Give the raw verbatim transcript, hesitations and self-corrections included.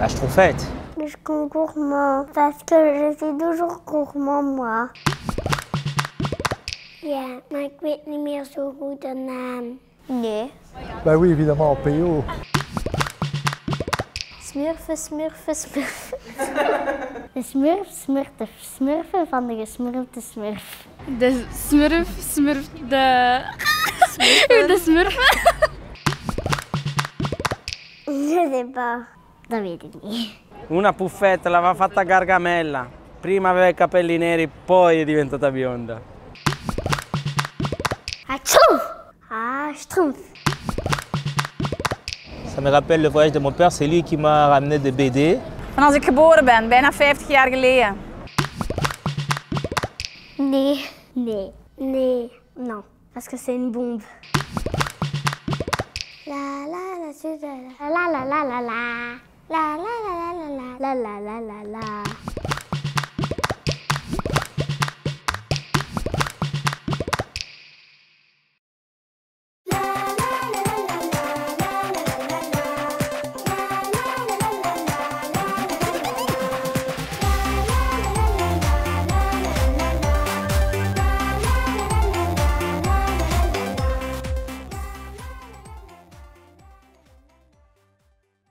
La Schtroumpfette. Je suis gourmand, parce que je suis toujours gourmand, moi. Ja, maar ik weet niet meer zo goed de naam. Nee. Bah oui, évidemment, en P O. Smurfen, smurfen, smurfen. De smurf smurft de smurfen van de gesmurfde smurf. De smurf smurft de... De smurfen. Je sais pas. Dat weet ik niet. Una puffetta l'aveva fatta Gargamella. Prima aveva i capelli neri, poi è diventata bionda. Ah, Schtroumpf! Ah, Schtroumpf. Ça me rappelle le voyage de mon père, c'est lui qui m'a ramené des B D. Van als ik geboren ben, bijna vijftig jaar geleden. Nee, nee, nee, non. Parce que c'est une bombe. La la la la la la la la la la la la la la la la la la la la.